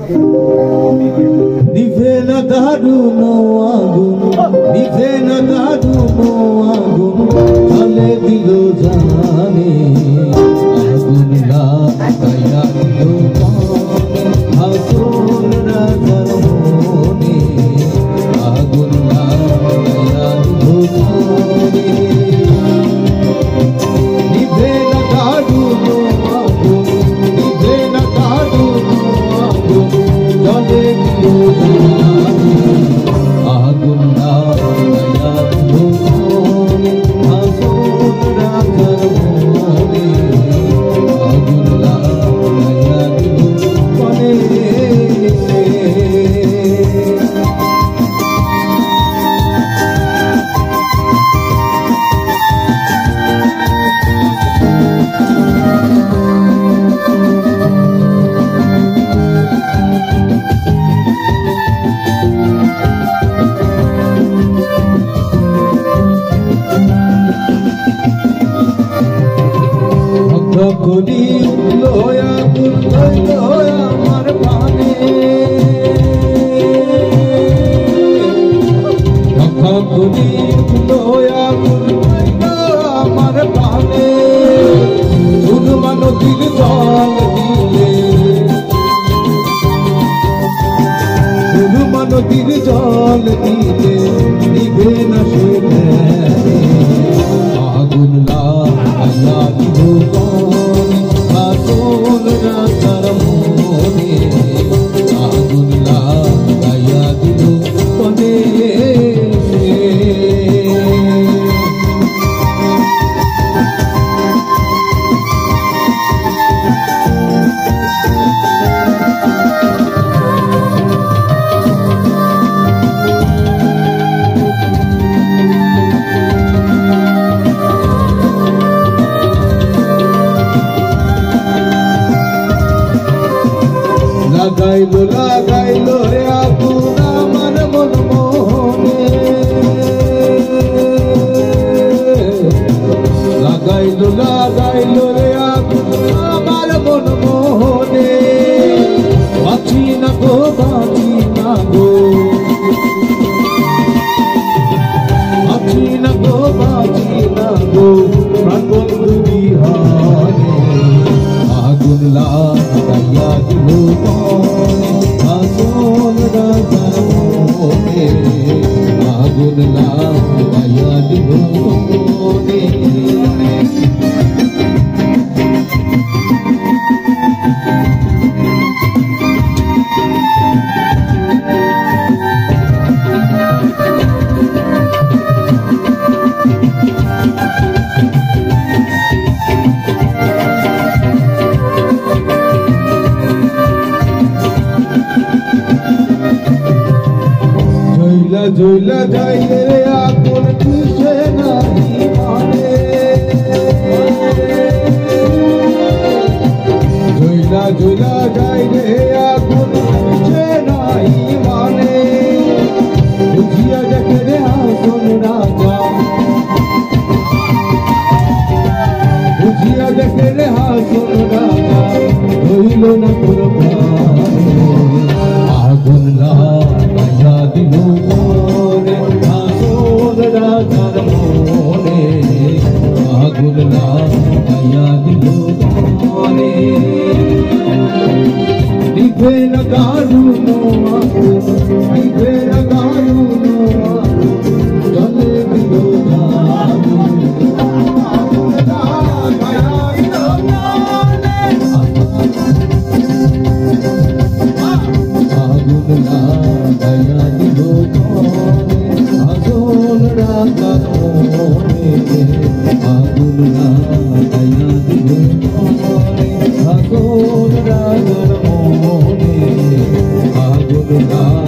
নিভে না দারুণ আগুন, নিভে না দারুণ আগুন, জ্বলে দিল জানে আগুন লাগাইয়া দিল মনে, আগুন রাজার মনে, আগুন লাগাইয়া দিল মনে। নিভে না দারুণ আগুন, নিভে না দারুণ আগুন, জ্বলে দিল জানে আগুন লাগাইয়া দিল মনে, আগুন রাজার মনে, আগুন লাগাইয়া দিল মনে। কলি লোয়া কুল লোয়া আমার পানে, কলি লোয়া কুল আমার পানে, সুরমা নদীর জল দিলে, সুরমা নদীর জল দিলে নিভে না সে আগুন লাগাইয়া দিল মনে, আগুন রাজার মনে, আগুন লাগাইয়া দিল মনে। লাগাইলো লাগাইলো রে আগুন আমার মন মোহনে, লাগাইলো লাগাইলো রে আগুন আমার মন মোহনে, বাঁচি না গো বাঁচি না গো, বাঁচি না গো বাঁচি না গো, প্রাণ বন্ধু বিহারে আগুন লাগাইয়া দিল মনে, আগুন রাজার মনে, আগুন লাগাইয়া দিল মনে। ঝুলা যাইলে আগুন কিসে নাহি মানে, ঝুলা ঝুলা যাইলে আগুন কিসে নাহি মানে, বুঝিয়া দেখে রে আসন রাজা, বুঝিয়া দেখে রে আসন রাজা, হইল না কোনো আগুন লাগাইয়া দিল মনে, আগুন রাজার মনে, আগুন লাগাইয়া দিল মনে। নিভে না দারুণ আগুন, নিভে না দারুণ আগুন, জ্বলে দিল আগুন, আগুন লাগাইয়া দিল মনে, আগুন লাগাইয়া দিল মনে, আগুন রাজার মনে, আগুন লাগাইয়া দিল মনে, আগুন রাজার মনে, আগুন